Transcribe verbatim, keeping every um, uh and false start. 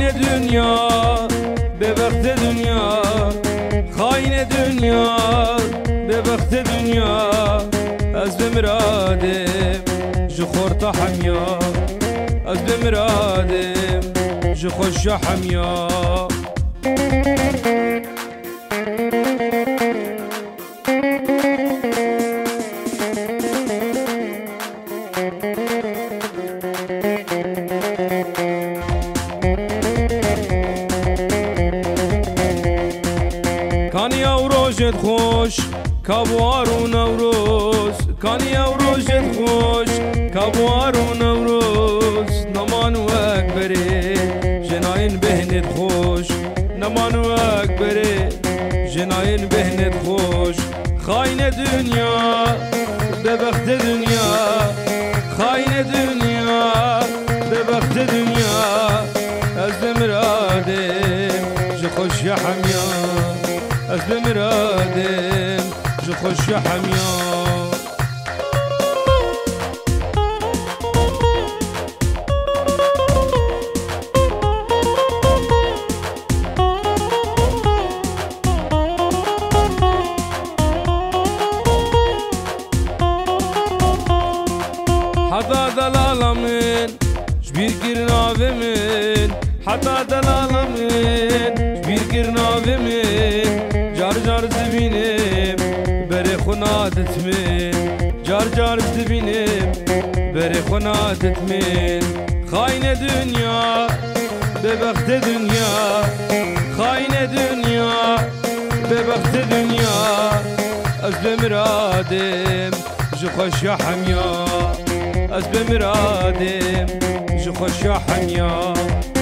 خاين دنیا به وقت دنیا خاين دنیا به وقت دنیا از بمرادم جو خورتا حمیا از بمرادم جو خوش حمیا کانی او روزت خوش کابوار و نوروز کانی او روزت خوش کابوار و نوروز نمان و اکبری جناین بهنت خوش نمان و اکبری جناین بهنت خوش خاين دنیا به وقت دنیا خاين دنیا به وقت دنیا از بمرادم جو خوش حمیا از بمرادم جو خوش حمیا حتى دلال من جبير قرنا من حتى دلال من جبير قرنا من جار جار زبينم بري خناتت من جار جار زبينم بري خناتت من خاين دنيا ببخت دنيا خاين دنيا ببخت دنيا از بمرادم جو خوش حمیا از بمرادم جو خوش حمیا